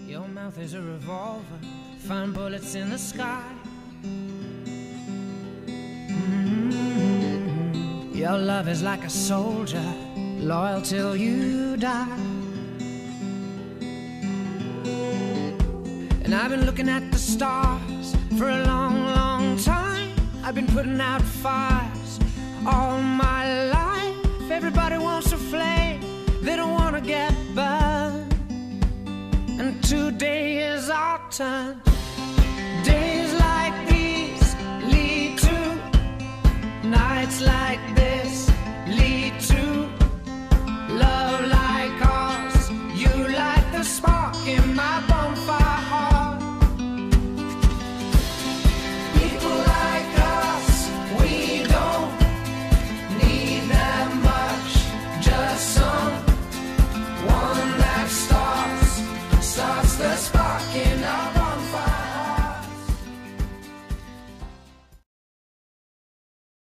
Your mouth is a revolver, find bullets in the sky. Your love is like a soldier, loyal till you die. And I've been looking at the stars for a long, long time. I've been putting out fires all my life. Everybody wants a flame, they don't want to get burned. And today is our turn.